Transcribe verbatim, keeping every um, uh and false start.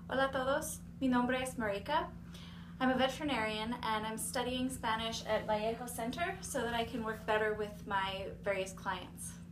Hola a todos, mi nombre es Marika. I'm a veterinarian and I'm studying Spanish at Vallejo Center so that I can work better with my various clients.